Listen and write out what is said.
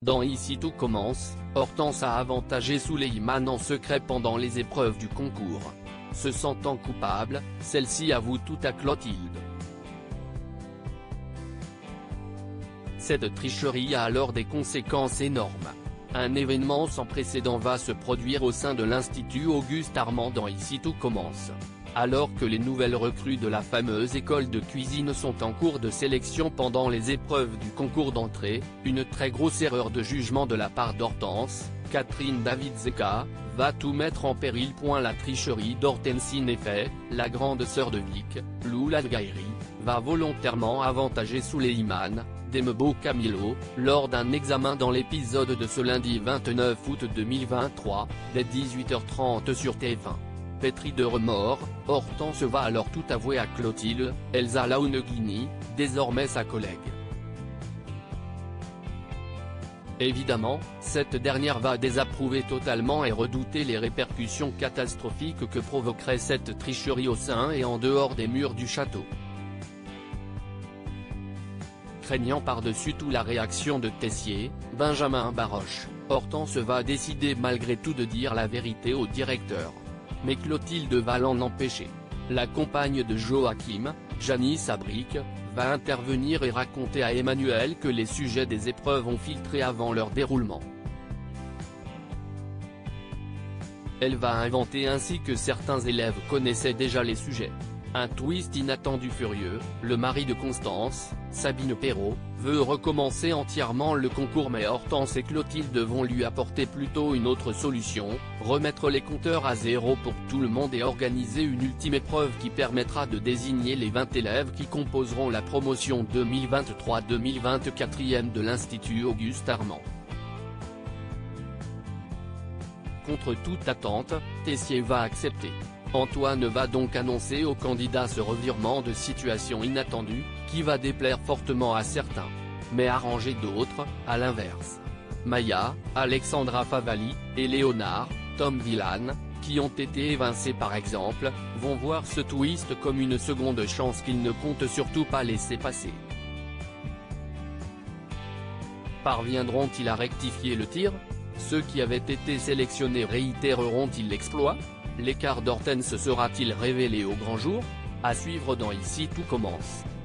Dans Ici tout commence, Hortense a avantagé Suleiman en secret pendant les épreuves du concours. Se sentant coupable, celle-ci avoue tout à Clotilde. Cette tricherie a alors des conséquences énormes. Un événement sans précédent va se produire au sein de l'Institut Auguste Armand dans Ici tout commence. Alors que les nouvelles recrues de la fameuse école de cuisine sont en cours de sélection pendant les épreuves du concours d'entrée, une très grosse erreur de jugement de la part d'Hortense, Catherine Davidzeka, va tout mettre en péril. La tricherie d'Hortensine est faite, la grande sœur de Vic, Lou Ladgairi, va volontairement avantager Suleiman, Dembo Camilo, lors d'un examen dans l'épisode de ce lundi 29 août 2023, dès 18h30 sur TF1. Pétrie de remords, Hortense va alors tout avouer à Clotilde, Elsa Launeghini, désormais sa collègue. Évidemment, cette dernière va désapprouver totalement et redouter les répercussions catastrophiques que provoquerait cette tricherie au sein et en dehors des murs du château. Craignant par-dessus tout la réaction de Tessier, Benjamin Baroche, Hortense va décider malgré tout de dire la vérité au directeur. Mais Clotilde va l'en empêcher. La compagne de Joachim, Janice Abric, va intervenir et raconter à Emmanuel que les sujets des épreuves ont filtré avant leur déroulement. Elle va inventer ainsi que certains élèves connaissaient déjà les sujets. Un twist inattendu furieux, le mari de Constance, Sabine Perrault, veut recommencer entièrement le concours mais Hortense et Clotilde vont lui apporter plutôt une autre solution, remettre les compteurs à zéro pour tout le monde et organiser une ultime épreuve qui permettra de désigner les 20 élèves qui composeront la promotion 2023-2024 de l'Institut Auguste Armand. Contre toute attente, Tessier va accepter. Antoine va donc annoncer aux candidats ce revirement de situation inattendu, qui va déplaire fortement à certains, mais arranger d'autres, à l'inverse. Maya, Alexandra Favalli, et Léonard, Tom Villan, qui ont été évincés par exemple, vont voir ce twist comme une seconde chance qu'ils ne comptent surtout pas laisser passer. Parviendront-ils à rectifier le tir? Ceux qui avaient été sélectionnés réitéreront-ils l'exploit? L'écart d'Hortense sera-t-il révélé au grand jour? À suivre dans Ici tout commence.